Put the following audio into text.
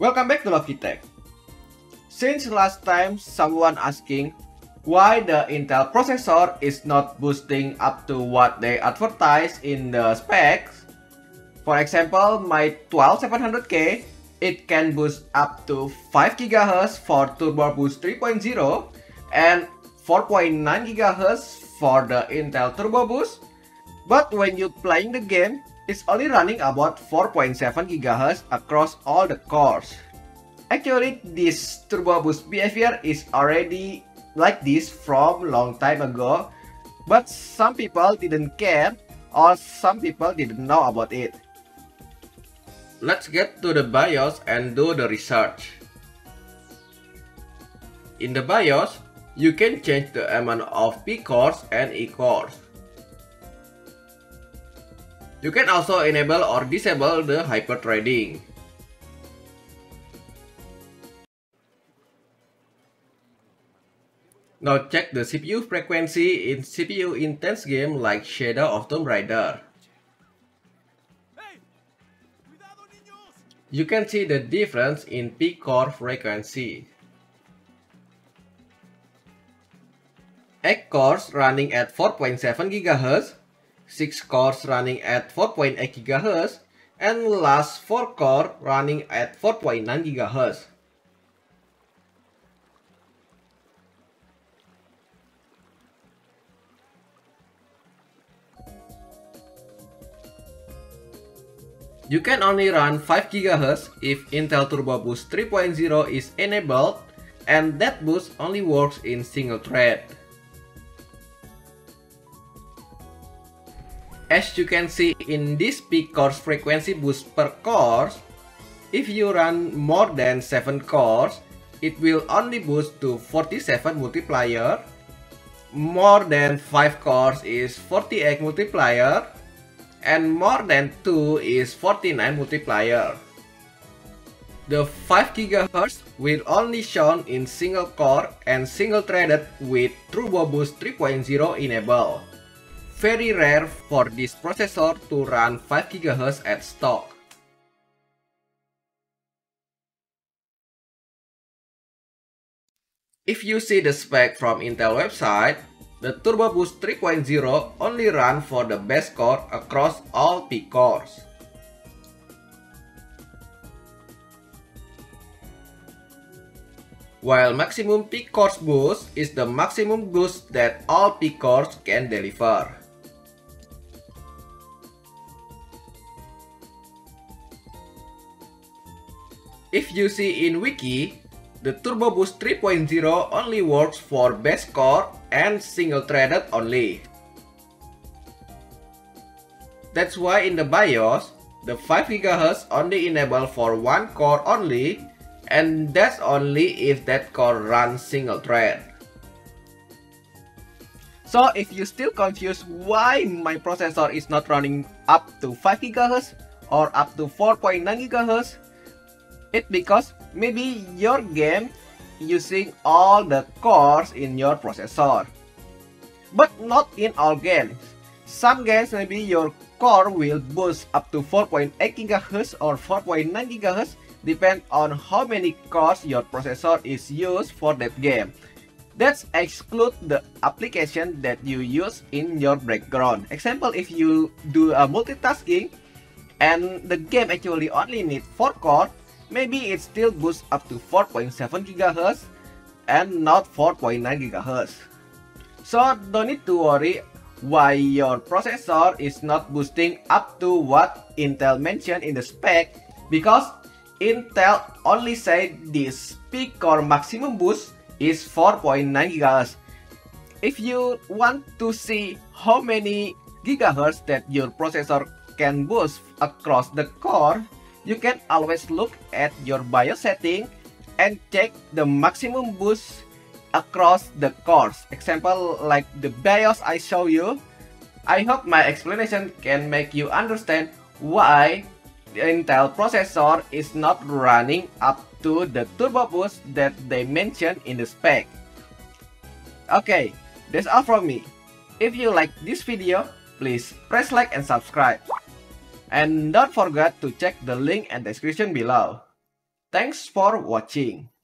Welcome back to Logitech. Since last time someone asking why the Intel processor is not boosting up to what they advertise in the specs. For example, my 12700K, it can boost up to 5 GHz for Turbo Boost 3.0 and 4.9 GHz for the Intel Turbo Boost. But when you playing the game, it's only running about 4.7 GHz across all the cores. Actually, this Turbo Boost behavior is already like this from long time ago, but some people didn't care or some people didn't know about it. Let's get to the BIOS and do the research. In the BIOS, you can change the amount of P cores and E cores. You can also enable or disable the hyperthreading. Now check the CPU frequency in CPU intense game like Shadow of Tomb Raider. You can see the difference in P core frequency. 8 cores running at 4.7 GHz, 6 cores running at 4.8 GHz, and last 4 core running at 4.9 GHz. You can only run 5 GHz if Intel Turbo Boost 3.0 is enabled, and that boost only works in single thread. As you can see in this P cores frequency boost per core, if you run more than 7 cores, it will only boost to 47 multiplier. More than 5 cores is 48 multiplier. And more than 2 is 49 multiplier. The 5 GHz will only shown in single core and single threaded with Turbo Boost 3.0 enabled. Very rare for this processor to run 5 GHz at stock. If you see the spec from Intel website, the Turbo Boost 3.0 only run for the base core across all P cores. While maximum P cores boost is the maximum boost that all P cores can deliver. If you see in Wiki, the Turbo Boost 3.0 only works for base core and single threaded only. That's why in the BIOS, the 5 GHz only enable for one core only, and that's only if that core runs single thread. So if you still confused why my processor is not running up to 5 GHz or up to 4.9 GHz, it's because maybe your game using all the cores in your processor. But not in all games. Some games maybe your core will boost up to 4.8 GHz or 4.9 GHz, depend on how many cores your processor is used for that game. That exclude the application that you use in your background. Example, if you do a multitasking and the game actually only need 4 cores, maybe it still boosts up to 4.7 GHz and not 4.9 GHz. So don't need to worry why your processor is not boosting up to what Intel mentioned in the spec, because Intel only said this P core maximum boost is 4.9 GHz. If you want to see how many gigahertz that your processor can boost across the core, you can always look at your BIOS setting and check the maximum boost across the cores. Example like the BIOS I show you. I hope my explanation can make you understand why the Intel processor is not running up to the turbo boost that they mentioned in the spec. Okay, that's all from me. If you like this video, please press like and subscribe. And don't forget to check the link and description below. Thanks for watching.